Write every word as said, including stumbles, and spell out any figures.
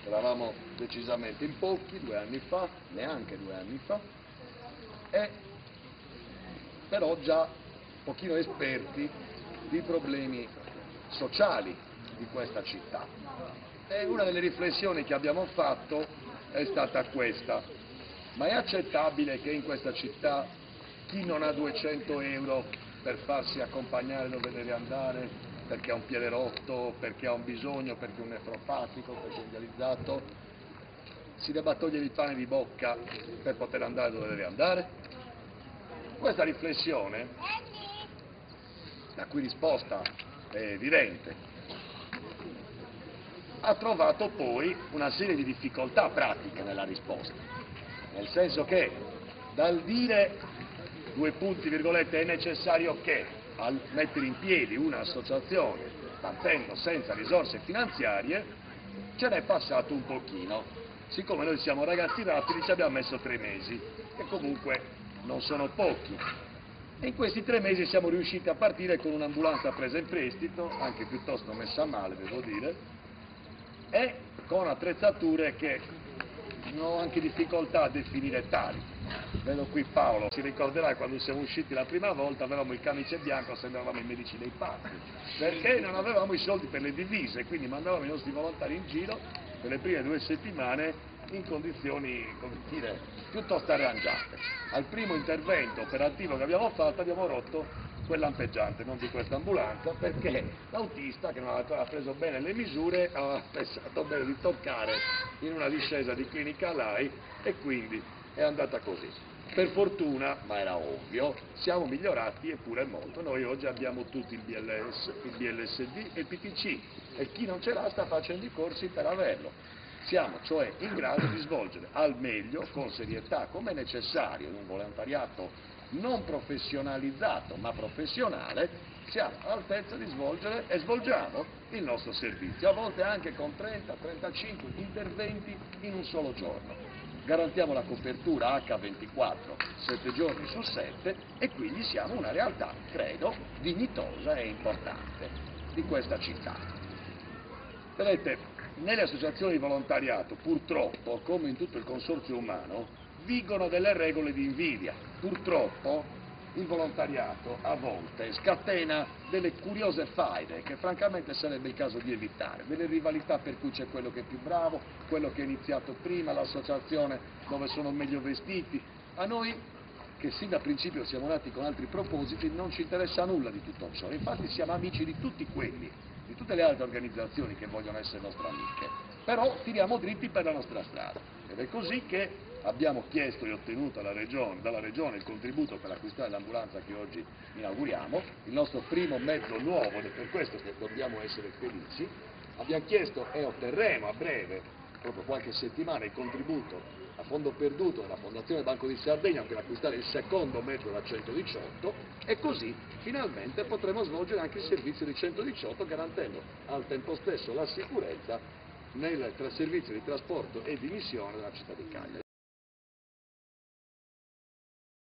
eravamo decisamente in pochi due anni fa, neanche due anni fa, e però già un pochino esperti di problemi sociali di questa città. E una delle riflessioni che abbiamo fatto è stata questa: ma è accettabile che in questa città chi non ha duecento euro per farsi accompagnare dove deve andare, perché ha un piede rotto, perché ha un bisogno, perché è un nefropatico, perché è un dializzato, si debba togliere il pane di bocca per poter andare dove deve andare? Questa riflessione, la cui risposta è evidente, ha trovato poi una serie di difficoltà pratiche nella risposta, nel senso che dal dire due punti virgolette è necessario che al mettere in piedi un'associazione partendo senza risorse finanziarie ce n'è passato un pochino. Siccome noi siamo ragazzi rapidi ci abbiamo messo tre mesi, che comunque non sono pochi, e in questi tre mesi siamo riusciti a partire con un'ambulanza presa in prestito, anche piuttosto messa male devo dire, e con attrezzature che non ho anche difficoltà a definire tali. Vedo qui Paolo, si ricorderà quando siamo usciti la prima volta avevamo il camice bianco, sembravamo i medici dei pazzi, perché non avevamo i soldi per le divise, quindi mandavamo i nostri volontari in giro per le prime due settimane in condizioni, come dire, piuttosto arrangiate. Al primo intervento operativo che abbiamo fatto abbiamo rotto quel lampeggiante, non di questa ambulanza, perché l'autista, che non aveva ancora preso bene le misure, aveva pensato bene di toccare in una discesa di clinica Lai e quindi è andata così. Per fortuna, ma era ovvio, siamo migliorati eppure molto. Noi oggi abbiamo tutti il B L S, il B L S D e il P T C e chi non ce l'ha sta facendo i corsi per averlo. Siamo cioè in grado di svolgere al meglio, con serietà, come è necessario in un volontariato non professionalizzato ma professionale, siamo all'altezza di svolgere e svolgiamo il nostro servizio, a volte anche con trenta trentacinque interventi in un solo giorno. Garantiamo la copertura acca ventiquattro, sette giorni su sette, e quindi siamo una realtà, credo, dignitosa e importante di questa città. Vedete, nelle associazioni di volontariato, purtroppo, come in tutto il consorzio umano, vigono delle regole di invidia. Purtroppo il volontariato a volte scatena delle curiose faide che francamente sarebbe il caso di evitare, delle rivalità per cui c'è quello che è più bravo, quello che ha iniziato prima, l'associazione dove sono meglio vestiti. A noi, che sin da principio siamo nati con altri propositi, non ci interessa nulla di tutto ciò, infatti siamo amici di tutti quelli, di tutte le altre organizzazioni che vogliono essere nostre amiche, però tiriamo dritti per la nostra strada, ed è così che abbiamo chiesto e ottenuto alla regione, dalla Regione il contributo per acquistare l'ambulanza che oggi inauguriamo, il nostro primo mezzo nuovo, ed è per questo che dobbiamo essere felici. Abbiamo chiesto e otterremo a breve, proprio qualche settimana, il contributo a fondo perduto della Fondazione Banco di Sardegna per acquistare il secondo mezzo da centodiciotto, e così finalmente potremo svolgere anche il servizio di centodiciotto garantendo al tempo stesso la sicurezza nel servizio di trasporto e di missione della città di Cagliari.